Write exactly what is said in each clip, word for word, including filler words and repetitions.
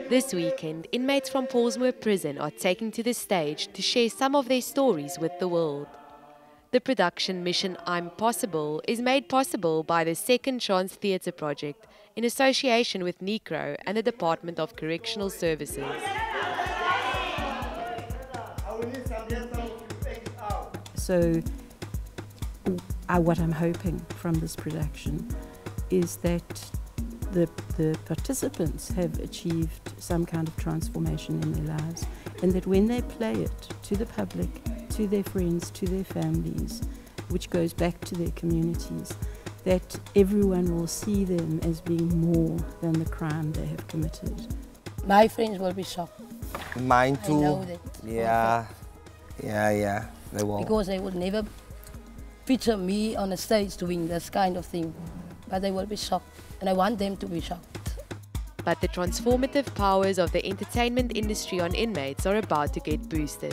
This weekend, inmates from Pollsmoor Prison are taking to the stage to share some of their stories with the world. The production Mission I'm Possible is made possible by the Second Chance Theatre project in association with NECRO and the Department of Correctional Services. So uh, what I'm hoping from this production is that the, the participants have achieved some kind of transformation in their lives, and that when they play it to the public, to their friends, to their families, which goes back to their communities, that everyone will see them as being more than the crime they have committed. My friends will be shocked. Mine too. I know that. Yeah, yeah, yeah, they will. Because they would never picture me on a stage doing this kind of thing, but they will be shocked, and I want them to be shocked. But the transformative powers of the entertainment industry on inmates are about to get boosted.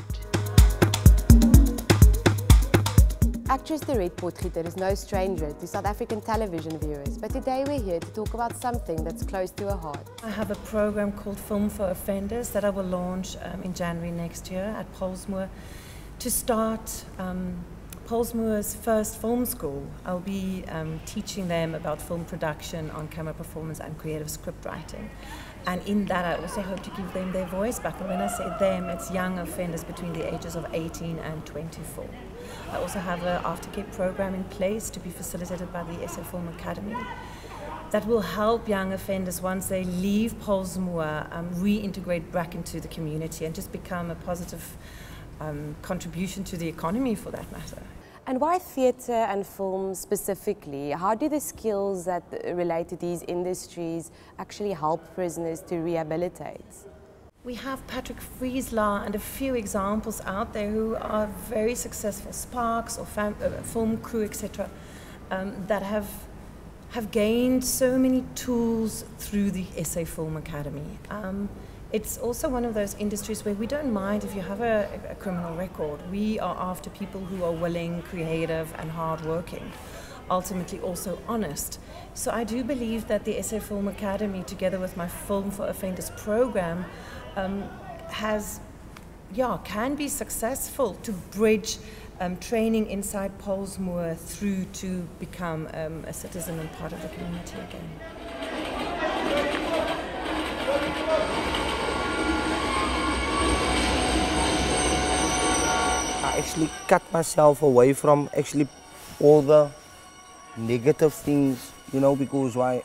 Actress Dorette Potgieter is no stranger to South African television viewers, but today we're here to talk about something that's close to her heart. I have a program called Film for Offenders that I will launch um, in January next year at Pollsmoor to start um, Pollsmoor's first film school. I'll be um, teaching them about film production, on-camera performance and creative script writing. And in that I also hope to give them their voice back. And when I say them, it's young offenders between the ages of eighteen and twenty-four. I also have an aftercare program in place to be facilitated by the S A Film Academy that will help young offenders, once they leave Pollsmoor, um, reintegrate back into the community and just become a positive um, contribution to the economy, for that matter. And why theatre and film specifically? How do the skills that relate to these industries actually help prisoners to rehabilitate? We have Patrick Friesler and a few examples out there who are very successful sparks or fam uh, film crew, et cetera, um, that have have gained so many tools through the S A Film Academy. Um, It's also one of those industries where we don't mind if you have a, a criminal record. We are after people who are willing, creative and hardworking, ultimately also honest. So I do believe that the S A Film Academy, together with my Film for Offenders program, um, has, yeah, can be successful to bridge um, training inside Pollsmoor through to become um, a citizen and part of the community again. I actually cut myself away from actually all the negative things, you know, because why?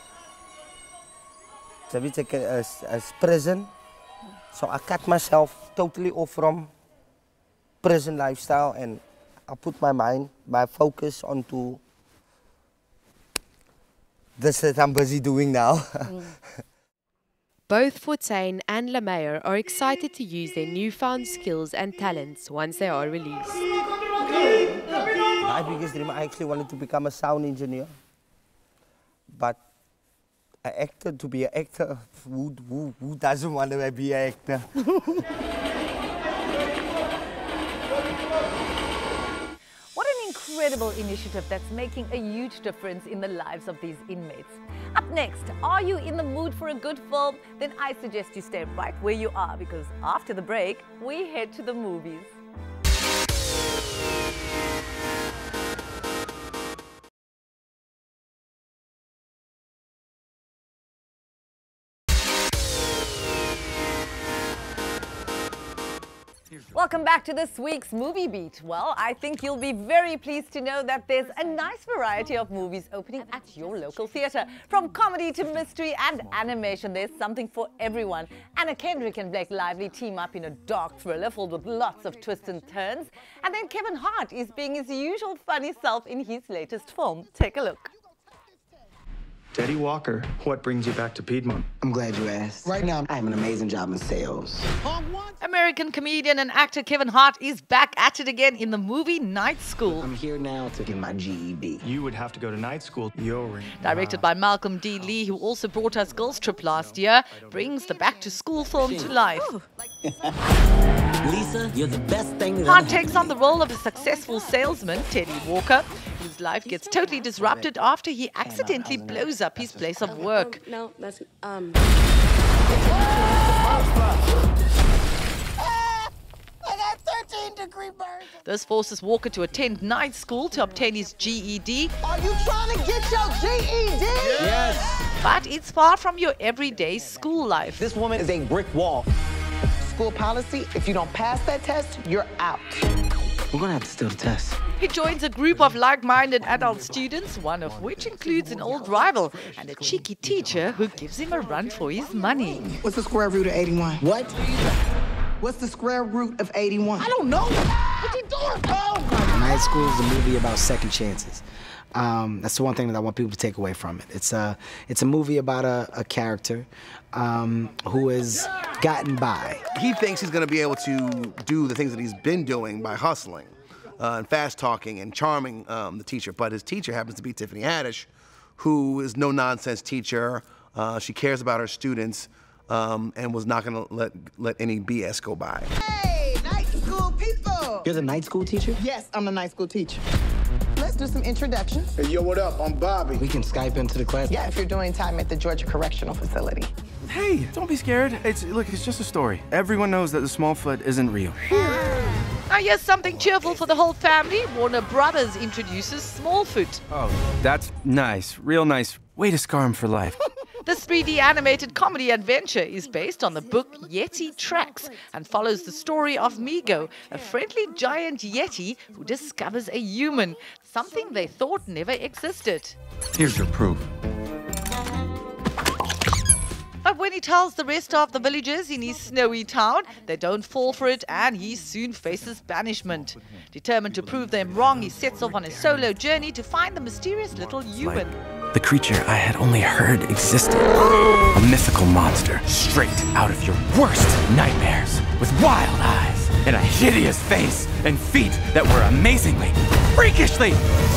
So it's like a, a, a prison, so I cut myself totally off from prison lifestyle, and I put my mind, my focus onto this that I'm busy doing now. Mm. Both Fortuin and Lemaire are excited to use their newfound skills and talents once they are released. My biggest dream, I actually wanted to become a sound engineer. But an actor, to be an actor, who, who, who doesn't want to be an actor? What an incredible initiative that's making a huge difference in the lives of these inmates. Up next, are you in the mood for a good film? Then I suggest you stay right where you are, because after the break, we head to the movies. Welcome back to this week's Movie Beat. Well, I think you'll be very pleased to know that there's a nice variety of movies opening at your local theatre. From comedy to mystery and animation, there's something for everyone. Anna Kendrick and Blake Lively team up in a dark thriller filled with lots of twists and turns. And then Kevin Hart is being his usual funny self in his latest film. Take a look. Teddy Walker, what brings you back to Piedmont? I'm glad you asked. Right now, I have an amazing job in sales. American comedian and actor Kevin Hart is back at it again in the movie Night School. I'm here now to get my G E D. You would have to go to night school. You're Directed by Malcolm D. Lee, who also brought us Girls Trip last year, brings the back-to-school film to life. Lisa, you're the best thing that Hart takes on the role of a successful salesman, Teddy Walker, who's whose life gets totally disrupted after he accidentally blows up his place of work. No, that's um. This forces Walker to attend night school to obtain his G E D. Are you trying to get your G E D? Yes. But it's far from your everyday school life. This woman is a brick wall. School policy, if you don't pass that test, you're out. We're gonna have to steal the test. He joins a group of like-minded adult students, one of which includes an old rival and a cheeky teacher who gives him a run for his money. What's the square root of eighty-one? What? What's the square root of eighty-one? I don't know. What you doing? Oh! Night School is a movie about second chances. Um, that's the one thing that I want people to take away from it. It's a, it's a movie about a, a character um, who has gotten by. He thinks he's going to be able to do the things that he's been doing by hustling uh, and fast-talking and charming um, the teacher. But his teacher happens to be Tiffany Haddish, who is no-nonsense teacher. Uh, she cares about her students um, and was not going to let, let any B S go by. Hey, night school people! You're the night school teacher? Yes, I'm the night school teacher. Let's do some introductions. Hey, yo, what up? I'm Bobby. We can Skype into the class? Yeah, if you're doing time at the Georgia Correctional Facility. Hey, don't be scared. It's, look, it's just a story. Everyone knows that the Smallfoot isn't real. Now here's something cheerful for the whole family. Warner Brothers introduces Smallfoot. Oh, that's nice. Real nice. Way to scar him for life. This three D animated comedy adventure is based on the book Yeti Tracks and follows the story of Migo, a friendly giant Yeti who discovers a human, something they thought never existed. Here's your proof. But when he tells the rest of the villagers in his snowy town, they don't fall for it and he soon faces banishment. Determined to prove them wrong, he sets off on a solo journey to find the mysterious little human. The creature I had only heard existed. A mythical monster straight out of your worst nightmares, with wild eyes and a hideous face and feet that were amazingly, freakishly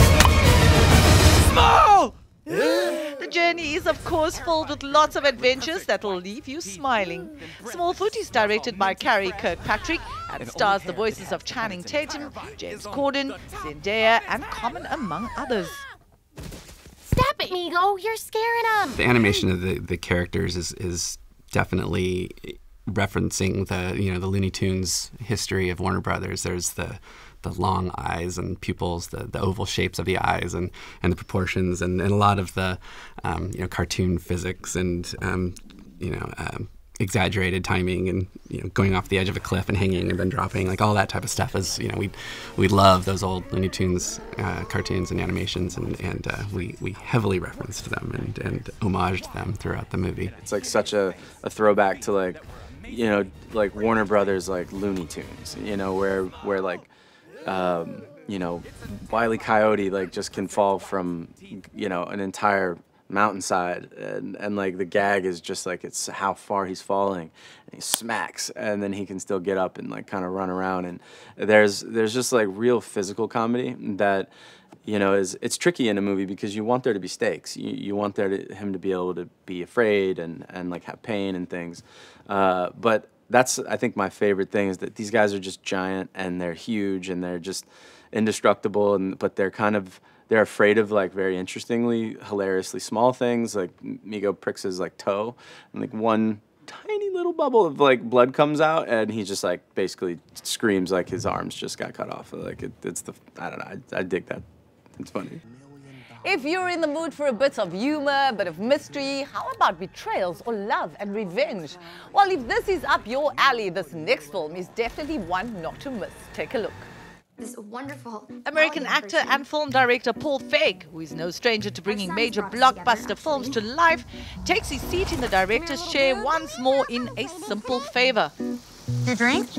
small! The journey is, of course, filled with lots of adventures that will leave you smiling. Smallfoot is directed by Carrie Kirkpatrick and stars the voices of Channing Tatum, James Corden, Zendaya, and Common, among others. Stop it, Migo! You're scaring them! The animation of the, the characters is, is definitely referencing the, you know, the Looney Tunes history of Warner Brothers. There's the the long eyes and pupils, the, the oval shapes of the eyes and, and the proportions, and, and a lot of the um, you know, cartoon physics and um, you know um, exaggerated timing and you know going off the edge of a cliff and hanging and then dropping, like all that type of stuff is, you know, we we love those old Looney Tunes uh, cartoons and animations, and, and uh, we, we heavily referenced them and, and homaged them throughout the movie. It's like such a, a throwback to like, you know, like Warner Brothers, like Looney Tunes, you know, where where like Um, you know, Wile E. Coyote like just can fall from, you know, an entire mountainside, and, and like the gag is just like it's how far he's falling, and he smacks, and then he can still get up and like kind of run around, and there's there's just like real physical comedy that, you know, is it's tricky in a movie because you want there to be stakes, you, you want there to, him to be able to be afraid and and like have pain and things, uh, but. That's, I think, my favorite thing is that these guys are just giant and they're huge and they're just indestructible, and but they're kind of, they're afraid of like very interestingly, hilariously small things. Like Migo pricks his like toe and like one tiny little bubble of like blood comes out and he just like basically screams like his arms just got cut off. Like it, it's the, I don't know, I, I dig that. It's funny. If you're in the mood for a bit of humor, a bit of mystery, how about betrayals or love and revenge? Well, if this is up your alley, this next film is definitely one not to miss. Take a look. This wonderful American actor and film director Paul Feig, who is no stranger to bringing major blockbuster films to life, takes his seat in the director's chair once more in a simple favor. Your drink?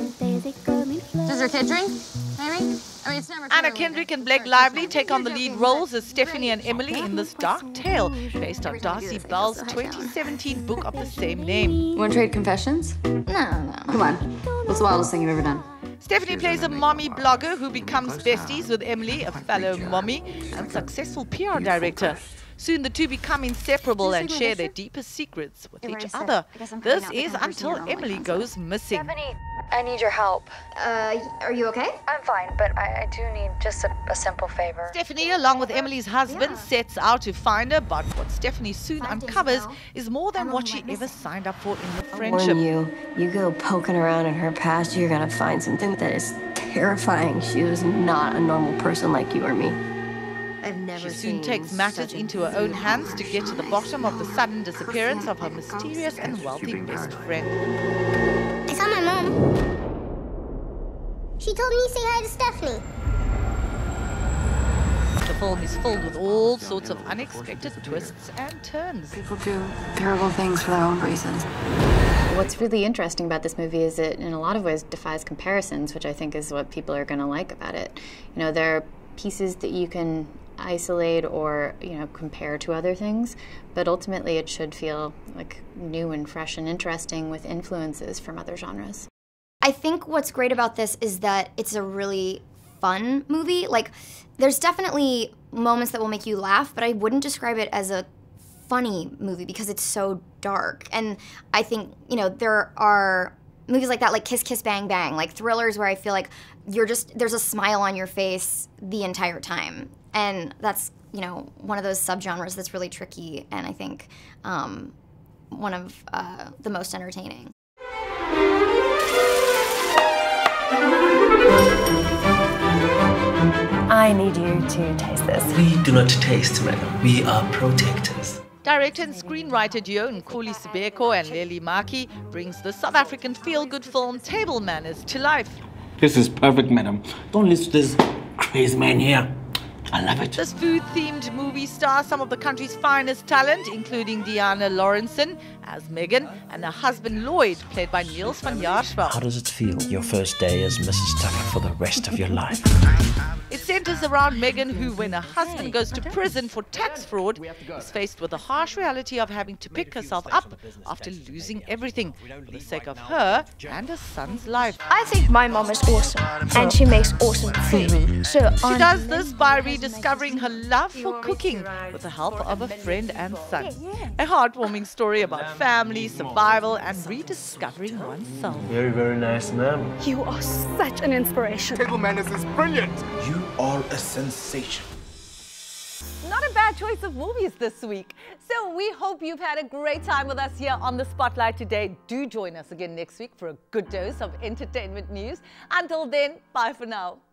Does your kid drink? Maybe? I mean, it's never Anna Kendrick and Blake Lively take on the lead roles as Stephanie and Emily in this dark tale based on Darcy Bell's twenty seventeen book of the same name. You want to trade confessions? No, no. Come on. What's the wildest thing you've ever done? Stephanie plays a mommy blogger who becomes besties with Emily, a fellow mommy and successful P R director. Soon the two become inseparable and share their deepest secrets with each other. This is until Emily goes missing. Stephanie, I need your help. Uh, are you okay? I'm fine, but I, I do need just a, a simple favor. Stephanie, along with Emily's husband, yeah. sets out to find her, but what Stephanie soon Five uncovers is more than what she ever signed up for in the friendship. I warn you, you go poking around in her past, you're gonna find something that is terrifying. She was not a normal person like you or me. I've never she soon takes matters into her own hands to get to the bottom of the sudden disappearance of her mysterious and wealthy best friend. I saw my mom. She told me to say hi to Stephanie. The film is filled with all sorts of unexpected twists and turns. People do terrible things for their own reasons. What's really interesting about this movie is it, in a lot of ways, defies comparisons, which I think is what people are going to like about it. You know, there are pieces that you can isolate or, you know, compare to other things, but ultimately it should feel like new and fresh and interesting with influences from other genres. I think what's great about this is that it's a really fun movie. Like, there's definitely moments that will make you laugh, but I wouldn't describe it as a funny movie because it's so dark. And I think, you know, there are movies like that, like Kiss Kiss Bang Bang, like thrillers where I feel like you're just, there's a smile on your face the entire time. And that's, you know, one of those subgenres that's really tricky and I think um, one of uh, the most entertaining. I need you to taste this. We do not taste, madam. We are protectors. Director and screenwriter duo Nkuli Sibeko and Leli Maki brings the South African feel-good film Table Manners to life. This is perfect, madam. Don't listen to this crazy man here. I love it. This food-themed movie stars some of the country's finest talent, including Diana Lawrenson as Megan and her husband Lloyd, played by Niels van Jaarsveld. How does it feel, your first day as Missus Tucker for the rest of your life? It centers around Megan, who, when her husband goes to prison for tax fraud, is faced with the harsh reality of having to pick herself up after losing everything for the sake of her and her son's life. I think my mom is awesome, and she makes awesome food. So she does this by rediscovering her love for cooking with the help of a friend and son. A heartwarming story about family, survival, and rediscovering oneself. Very, very nice, ma'am. You are such an inspiration. Table Manners is brilliant. You are a sensation. Not a bad choice of movies this week. So we hope you've had a great time with us here on The Spotlight today. Do join us again next week for a good dose of entertainment news. Until then, bye for now.